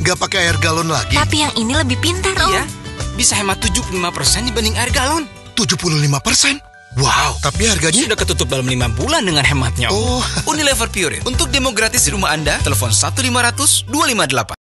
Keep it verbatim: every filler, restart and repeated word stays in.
Nggak pakai air galon lagi? Tapi yang ini lebih pintar, Om. Iya, bisa hemat tujuh puluh lima persen dibanding air galon. tujuh puluh lima persen? Wow, tapi harganya sudah ketutup dalam lima bulan dengan hematnya. Oh. Unilever Purine. Untuk demo gratis di rumah Anda, telepon satu lima ratus dua lima delapan.